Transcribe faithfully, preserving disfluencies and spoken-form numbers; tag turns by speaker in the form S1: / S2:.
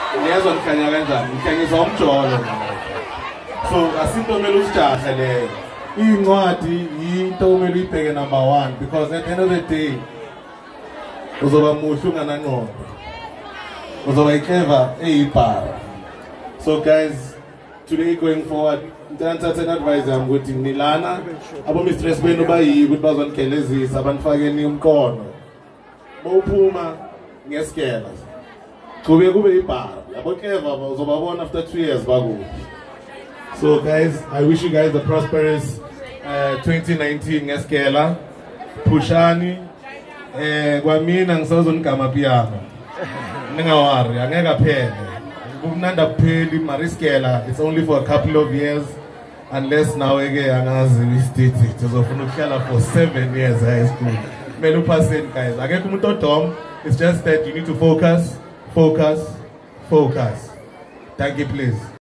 S1: Niyazwa nikhanya kanjani ngikhanyisa umjolo so asinto kumele usijahe leyo incwadi yinto kumele uyibheke number one because at the end of the day uzoba muhle unganangqondo uzoba iclever eyibhara. So guys, today going forward ngithatha an advice yami ukuthi nilana abo mistress benu bayiyi ukuthi bazonighelezisa abanifakeni umqondo bowuphuma ngesikela kube kube ibhara yabo clever uzobabona after two years bakubo. So guys, I wish you guys a prosperous uh, twenty nineteen ngesikela pushani eh kwamina ngisazonigama piano ningawari angeke aphele kumnanda kupheli mariskela. It's only for a couple of years unless now eke angazi we state it uzofuna ukuhlala for seven years high school kumele uphaseni guys akekho umuntu odom. It's just that you need to focus focus focus. Thank you please.